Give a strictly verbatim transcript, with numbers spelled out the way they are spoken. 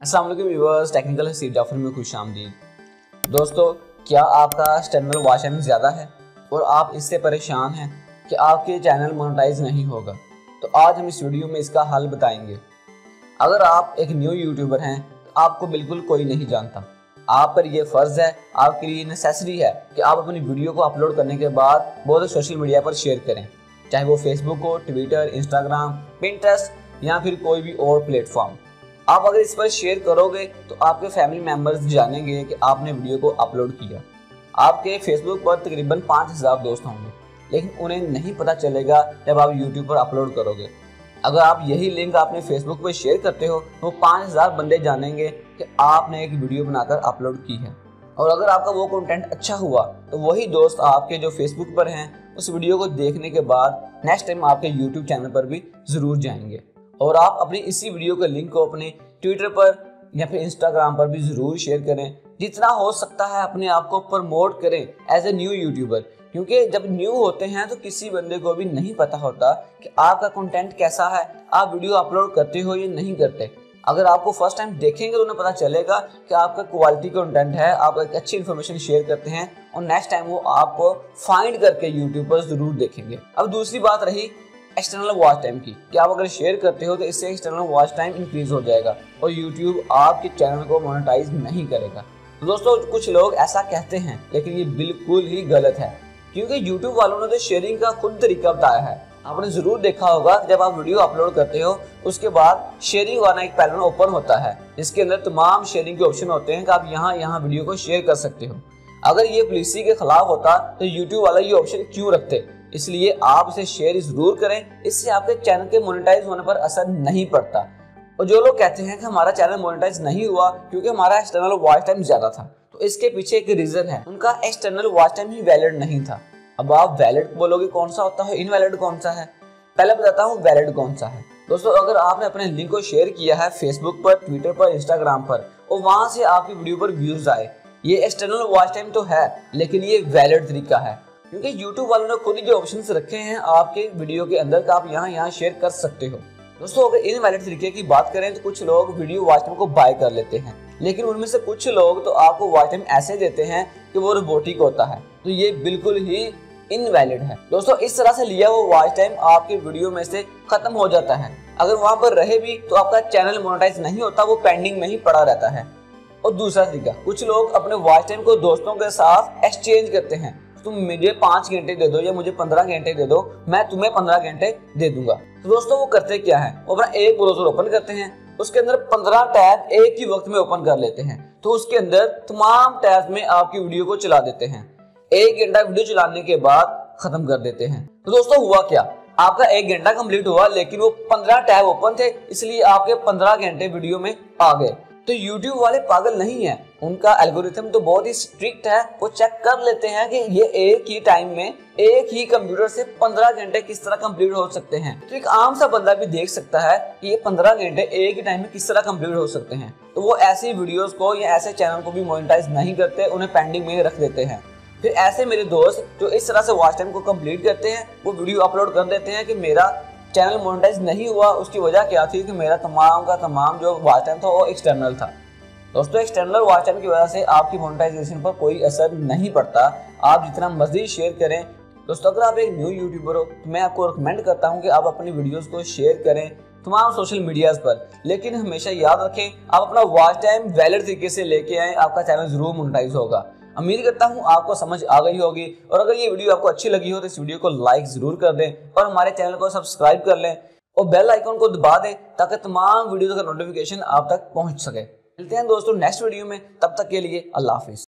अस्सलाम वालेकुम viewers, technical Haseeb Jafar में खुश आमदीद। दोस्तों, क्या आपका चैनल वॉच टाइम ज़्यादा है और आप इससे परेशान हैं कि आपके चैनल मोनेटाइज नहीं होगा? तो आज हम इस वीडियो में इसका हल बताएंगे। अगर आप एक न्यू यूट्यूबर हैं तो आपको बिल्कुल कोई नहीं जानता, आप पर यह फ़र्ज़ है, आपके लिए नेसेसरी है कि आप अपनी वीडियो को अपलोड करने के बाद बहुत सोशल मीडिया पर शेयर करें, चाहे वो फेसबुक हो, ट्विटर, इंस्टाग्राम, पिंटरेस्ट या फिर कोई भी और प्लेटफॉर्म। आप अगर इस पर शेयर करोगे तो आपके फैमिली मेम्बर्स जानेंगे कि आपने वीडियो को अपलोड किया। आपके फेसबुक पर तकरीबन पाँच हज़ार दोस्त होंगे, लेकिन उन्हें नहीं पता चलेगा जब आप यूट्यूब पर अपलोड करोगे। अगर आप यही लिंक अपने फेसबुक पर शेयर करते हो तो पाँच हज़ार बंदे जानेंगे कि आपने एक वीडियो बनाकर अपलोड की है। और अगर आपका वो कंटेंट अच्छा हुआ तो वही दोस्त आपके जो फेसबुक पर हैं उस वीडियो को देखने के बाद नेक्स्ट टाइम आपके यूट्यूब चैनल पर भी ज़रूर जाएंगे और आप अपनी इसी वीडियो के लिंक को अपने ट्विटर पर या फिर इंस्टाग्राम पर भी ज़रूर शेयर करें। जितना हो सकता है अपने आप को प्रमोट करें एज ए न्यू यूट्यूबर, क्योंकि जब न्यू होते हैं तो किसी बंदे को भी नहीं पता होता कि आपका कंटेंट कैसा है, आप वीडियो अपलोड करते हो या नहीं करते। अगर आपको फर्स्ट टाइम देखेंगे तो उन्हें पता चलेगा कि आपका क्वालिटी कंटेंट है, आप एक अच्छी इन्फॉर्मेशन शेयर करते हैं और नेक्स्ट टाइम वो आपको फाइंड करके यूट्यूब पर ज़रूर देखेंगे। अब दूसरी बात रही एक्सटर्नल वॉच टाइम की, कि आप अगर शेयर करते हो तो इससे एक्सटर्नल वॉच टाइम इंक्रीज हो जाएगा और यूट्यूब आपके चैनल को मोनेटाइज नहीं करेगा। तो दोस्तों, कुछ लोग ऐसा कहते हैं लेकिन ये बिल्कुल ही गलत है, क्योंकि यूट्यूब वालों ने तो शेयरिंग का खुद तरीका बताया है। आपने जरूर देखा होगा जब आप वीडियो अपलोड करते हो उसके बाद शेयरिंग वाला एक पैनल ओपन होता है जिसके अंदर तमाम शेयरिंग के ऑप्शन होते हैं कि आप यहाँ यहाँ वीडियो को शेयर कर सकते हो। अगर ये पॉलिसी के खिलाफ होता तो यूट्यूब वाला ये ऑप्शन क्यों रखते? इसलिए आप इसे शेयर जरूर करें, इससे आपके चैनल के मोनेटाइज होने पर असर नहीं पड़ता। और जो लोग कहते हैं कि हमारा चैनल मोनेटाइज नहीं हुआ क्योंकि हमारा एक्सटर्नल वॉच टाइम ज्यादा था, तो इसके पीछे एक रीजन है, उनका एक्सटर्नल वॉच टाइम ही वैलिड नहीं था। अब आप वैलिड बोलोगे, कौन सा होता है, इनवैलिड कौन सा है? पहले बताता हूँ वैलिड कौन सा है। दोस्तों, अगर आपने अपने लिंक को शेयर किया है फेसबुक पर, ट्विटर पर, इंस्टाग्राम पर और वहां से आपकी वीडियो पर व्यूज आए, ये एक्सटर्नल वॉच टाइम तो है लेकिन ये वैलिड तरीका है, क्योंकि YouTube वालों ने खुद ही जो ऑप्शंस रखे हैं आपके वीडियो के अंदर का आप यहाँ यहाँ शेयर कर सकते हो। दोस्तों, अगर इनवैलिड तरीके की बात करें तो कुछ लोग वीडियो वॉच टाइम को बाय कर लेते हैं, लेकिन उनमें से कुछ लोग तो आपको वॉच टाइम ऐसे देते हैं कि वो रोबोटिक होता है, तो ये बिल्कुल ही इनवैलिड है। दोस्तों, इस तरह से लिया वो वॉच टाइम आपके वीडियो में से खत्म हो जाता है। अगर वहां पर रहे भी तो आपका चैनल मोनेटाइज नहीं होता, वो पेंडिंग में ही पड़ा रहता है। और दूसरा तरीका, कुछ लोग अपने वॉच टाइम को दोस्तों के साथ एक्सचेंज करते हैं, तुम मुझे पाँच घंटे दे दो या मुझे पंद्रह घंटे दे दो, मैं तुम्हें पंद्रह घंटे दे दूंगा। तो दोस्तों, वो करते क्या है, वो अपना एक ब्राउज़र ओपन करते हैं, उसके अंदर पंद्रह टैब एक ही वक्त में ओपन कर लेते हैं, तो उसके अंदर तमाम टैब में आपकी वीडियो को चला देते हैं। एक घंटा वीडियो चलाने के बाद खत्म कर देते हैं। तो दोस्तों, हुआ क्या, आपका एक घंटा कंप्लीट हुआ लेकिन वो पंद्रह टैब ओपन थे, इसलिए आपके पंद्रह घंटे वीडियो में आ गए। तो YouTube वाले पागल नहीं है, उनका एल्गोरिथम तो बहुत ही स्ट्रिक्ट है। वो चेक कर लेते हैं कि ये एक ही टाइम में एक ही कंप्यूटर से पंद्रह घंटे किस तरह कंप्लीट हो सकते हैं। तो एक आम सा बंदा भी देख सकता है कि ये पंद्रह घंटे एक ही टाइम में किस तरह कंप्लीट हो सकते हैं। तो वो ऐसी वीडियोस को या ऐसे चैनल को भी मोनेटाइज नहीं करते, उन्हें पेंडिंग में रख देते हैं। फिर ऐसे मेरे दोस्त जो इस तरह से वॉच टाइम को कंप्लीट करते हैं, वो वीडियो अपलोड कर देते हैं कि मेरा चैनल मोनेटाइज नहीं हुआ, उसकी वजह क्या थी कि मेरा तमाम का तमाम जो वॉच टाइम था वो एक्सटर्नल था। दोस्तों, एक्सटर्नल वॉच टाइम की वजह से आपकी मोनेटाइजेशन पर कोई असर नहीं पड़ता, आप जितना मर्जी शेयर करें। दोस्तों, अगर आप एक न्यू यूट्यूबर हो तो मैं आपको रिकमेंड करता हूं कि आप अपनी वीडियोस को शेयर करें तमाम सोशल मीडियाज पर, लेकिन हमेशा याद रखें आप अपना वॉच टाइम वैलिड तरीके से लेके आए, आपका चैनल जरूर मोनेटाइज होगा। उम्मीद करता हूं आपको समझ आ गई होगी, और अगर ये वीडियो आपको अच्छी लगी हो तो इस वीडियो को लाइक जरूर कर दें और हमारे चैनल को सब्सक्राइब कर लें और बेल आइकन को दबा दें ताकि तमाम वीडियोस का नोटिफिकेशन आप तक पहुंच सके। मिलते हैं दोस्तों नेक्स्ट वीडियो में, तब तक के लिए अल्लाह हाफिज।